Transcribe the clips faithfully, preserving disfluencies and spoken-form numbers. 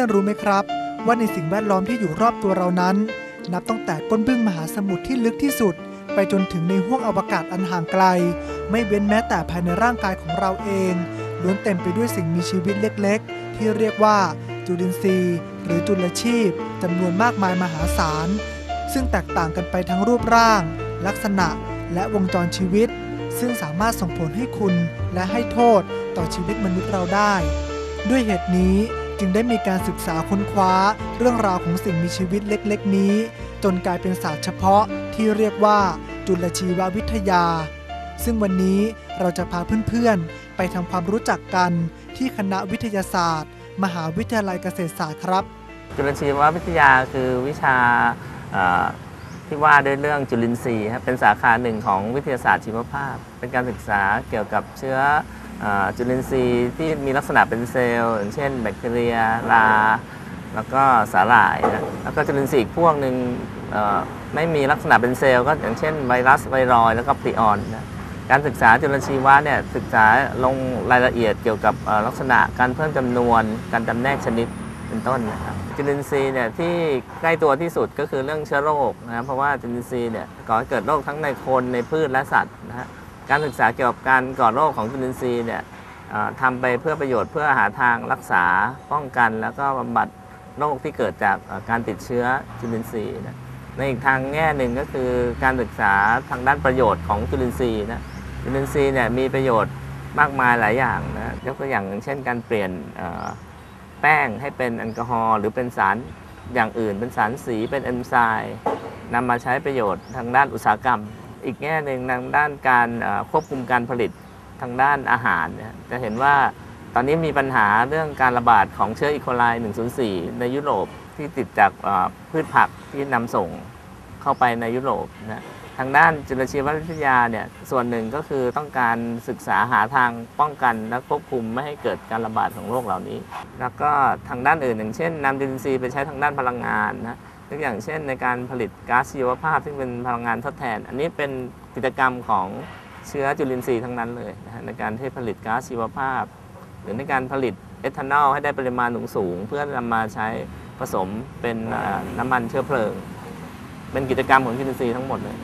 รู้ไหมครับว่าในสิ่งแวดล้อมที่อยู่รอบตัวเรานั้นนับตั้งแต่ก้นบึ้งมหาสมุทรที่ลึกที่สุดไปจนถึงในห้วงอวกาศอันห่างไกลไม่เว้นแม้แต่ภายในร่างกายของเราเองล้วนเต็มไปด้วยสิ่งมีชีวิตเล็กๆที่เรียกว่าจุลินทรีย์หรือจุลชีพจำนวนมากมายมหาศาลซึ่งแตกต่างกันไปทั้งรูปร่างลักษณะและวงจรชีวิตซึ่งสามารถส่งผลให้คุณและให้โทษต่อชีวิตมนุษย์เราได้ด้วยเหตุนี้จึงได้มีการศึกษาค้นคว้าเรื่องราวของสิ่งมีชีวิตเล็กๆนี้จนกลายเป็นศาสตร์เฉพาะที่เรียกว่าจุลชีววิทยาซึ่งวันนี้เราจะพาเพื่อนๆไปทำความรู้จักกันที่คณะวิทยาศาสตร์มหาวิทยาลัยเกษตรศาสตร์ครับจุลชีววิทยาคือวิชาที่ว่าด้วยเรื่องจุลินทรีย์เป็นสาขาหนึ่งของวิทยาศาสตร์ชีวภาพเป็นการศึกษาเกี่ยวกับเชื้อจุลินทรีย์ที่มีลักษณะเป็นเซลล์อย่างเช่นแบคทีเรียราแล้วก็สาหร่ายนะแล้วก็จุลินทรีย์อีกพวกหนึ่งไม่มีลักษณะเป็นเซลล์ก็อย่างเช่นไวรัสไวรอยแล้วก็พรีออนนะการศึกษาจุลชีวะเนี่ยศึกษาลงรายละเอียดเกี่ยวกับลักษณะการเพิ่มจำนวนการจำแนกชนิดเป็นต้นนะครับจุลินทรีย์เนี่ยที่ใกล้ตัวที่สุดก็คือเรื่องเชื้อโรคนะเพราะว่าจุลินทรีย์เนี่ยก่อให้เกิดโรคทั้งในคนในพืชและสัตว์นะฮะการศึกษาเกี่ยวกับการก่อโรคของจุลินทรีย์เนี่ยทำไปเพื่อประโยชน์เพื่อหาทางรักษาป้องกันแล้วก็บำบัดโรคที่เกิดจากการติดเชื้อจุลินทรีย์นะในอีกทางแง่หนึ่งก็คือการศึกษาทางด้านประโยชน์ของจุลินทรีย์นะจุลินทรีย์เนี่ยมีประโยชน์มากมายหลายอย่างนะยกตัวอย่างเช่นการเปลี่ยนแป้งให้เป็นแอลกอฮอล์หรือเป็นสารอย่างอื่นเป็นสารสีเป็นเอนไซม์นำมาใช้ประโยชน์ทางด้านอุตสาหกรรมอีกแง่หนึ่งทางด้านการควบคุมการผลิตทางด้านอาหารจะเห็นว่าตอนนี้มีปัญหาเรื่องการระบาดของเชื้ออีโคไลหนึ่งศูนย์สี่ในยุโรปที่ติดจากพืชผักที่นำส่งเข้าไปในยุโรปนะทางด้านจุลชีววิทยาเนี่ยส่วนหนึ่งก็คือต้องการศึกษาหาทางป้องกันและควบคุมไม่ให้เกิดการระบาดของโรคเหล่านี้แล้วก็ทางด้านอื่นอย่างเช่นนำจุลินทรีย์ไปใช้ทางด้านพลังงานนะตัวอย่างเช่นในการผลิตก๊าซชีวภาพซึ่งเป็นพลังงานทดแทนอันนี้เป็นกิจกรรมของเชื้อจุลินทรีย์ทั้งนั้นเลยนะในการที่ผลิตก๊าซชีวภาพหรือในการผลิตเอทานอลให้ได้ปริมาณสูงๆเพื่อนำมาใช้ผสมเป็นน้ำมันเชื้อเพลิงเป็นกิจกรรมของจุลินทรีย์ทั้งหมดเลย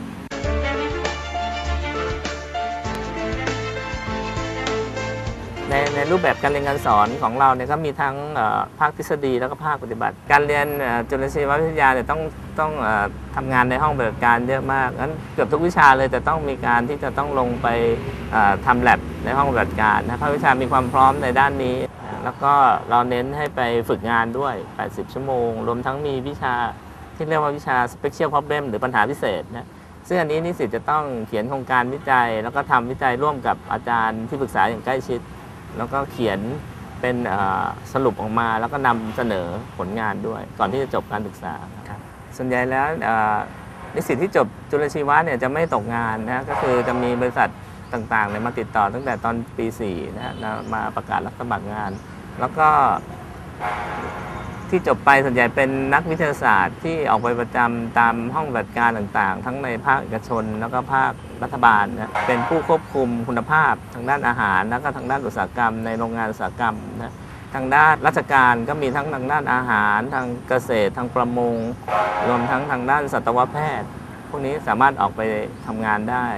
ในในรูปแบบการเรียนการสอนของเราเนี่ยก็มีทั้งภาคทฤษฎีแล้วก็ภาคปฏิบัติการเรียนจุลชีววิทยาเนี่ยต้องต้องทำงานในห้องปฏิบัติการเยอะมากงั้นเกือบทุกวิชาเลยแต่ต้องมีการที่จะต้องลงไปทำแลบในห้องปฏิบัติการนะภาควิชามีความพร้อมในด้านนี้แล้วก็เราเน้นให้ไปฝึกงานด้วยแปดสิบชั่วโมงรวมทั้งมีวิชาที่เรียกว่าวิชา Special Problem หรือปัญหาพิเศษนะซึ่งอันนี้นิสิตจะต้องเขียนโครงการวิจัยแล้วก็ทำวิจัยร่วมกับอาจารย์ที่ปรึกษาอย่างใกล้ชิดแล้วก็เขียนเป็นสรุปออกมาแล้วก็นำเสนอผลงานด้วยก่อนที่จะจบการศึกษาส่วนใหญ่แล้วนิสิตที่จบจุลชีวะเนี่ยจะไม่ตกงานนะก็คือจะมีบริษัทต่างๆเนี่ยมาติดต่อตั้งแต่ตอนปีสี่นะมาประกาศรับสมัครงานแล้วก็ที่จบไปส่วนใหญ่เป็นนักวิทยาศาสตร์ที่ออกไปประจำตามห้องปฏิบัติการต่างๆทั้งในภาคเอกชนแล้วก็ภาครัฐบาลนะเป็นผู้ควบคุมคุณภาพทางด้านอาหารแล้วก็ทางด้านอุตสาหกรรมในโรงงานอุตสาหกรรมนะทางด้านราชการก็มีทั้งทางด้านอาหารทางเกษตรทางประมงรวมทั้งทางด้านสัตวแพทย์พวกนี้สามารถออกไปทำงานได้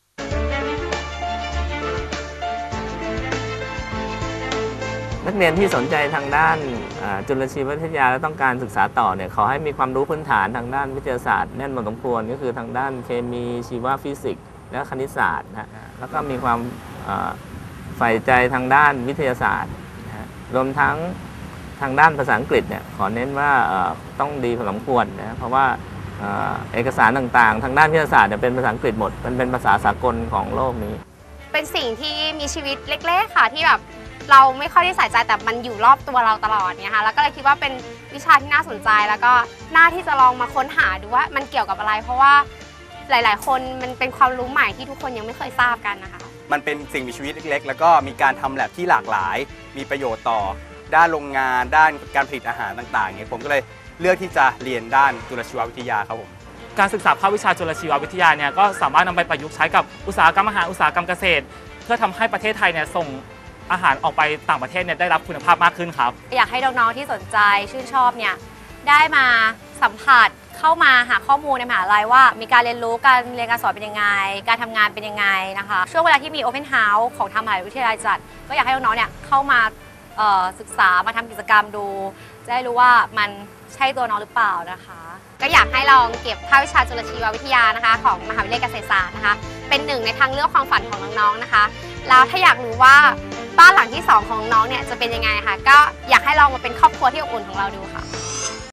นักเรียนที่สนใจทางด้านจุลชีววิทยาและต้องการศึกษาต่อเนี่ยขอให้มีความรู้พื้นฐานทางด้านวิทยาศาสตร์แน่นพอสมควรก็คือทางด้านเคมีชีวฟิสิกส์และคณิตศาสตร์นะแล้วก็มีความใฝ่ใจทางด้านวิทยาศาสตร์นะรวมทั้งทางด้านภาษาอังกฤษเนี่ยขอเน้นว่าต้องดีพอสมควรนะเพราะว่าเอกสารต่างๆทางด้านวิทยาศาสตร์เนี่ยเป็นภาษาอังกฤษหมดมันเป็นภาษาสากลของโลกนี้เป็นสิ่งที่มีชีวิตเล็กๆค่ะที่แบบเราไม่ค่อยได้ใส่ใจแต่มันอยู่รอบตัวเราตลอดเนี่ยค่ะแล้วก็เลยคิดว่าเป็นวิชาที่น่าสนใจแล้วก็น่าที่จะลองมาค้นหาดูว่ามันเกี่ยวกับอะไรเพราะว่าหลายๆคนมันเป็นความรู้ใหม่ที่ทุกคนยังไม่เคยทราบกันนะคะมันเป็นสิ่งมีชีวิตเล็กๆแล้วก็มีการทำแลบที่หลากหลายมีประโยชน์ต่อด้านโรงงานด้านการผลิตอาหารต่างๆเนี่ยผมก็เลยเลือกที่จะเรียนด้านจุลชีววิทยาครับผมการศึกษาภาควิชาจุลชีววิทยาเนี่ยก็สามารถนำไปประยุกต์ใช้กับอุตสาหกรรมอาหารอุตสาหกรรมเกษตรเพื่อทำให้ประเทศไทยเนี่ยส่งอาหารออกไปต่างประเทศเนี่ยได้รับคุณภาพมากขึ้นครับอยากให้น้องๆที่สนใจชื่นชอบเนี่ยได้มาสัมผัสเข้ามาหาข้อมูลในมหาลัยว่ามีการเรียนรู้การเรียนการสอนเป็นยังไงการทำงานเป็นยังไงนะคะช่วงเวลาที่มี Open House ของทางมหาวิทยาลัยจัดก็อยากให้น้องๆเนี่ยเข้ามาศึกษามาทำกิจกรรมดูจะได้รู้ว่ามันใช่ตัวน้องหรือเปล่านะคะก็อยากให้ลองเก็บภาควิชาจุลชีววิทยานะคะของมหาวิทยาลัยเกษตรศาสตร์นะคะเป็นหนึ่งในทางเลือกความฝันของน้องๆนะคะแล้วถ้าอยากรู้ว่าบ้านหลังที่สองของน้องเนี่ยจะเป็นยังไงค่ะก็อยากให้ลองมาเป็นครอบครัวที่อบอุ่นของเราดูค่ะ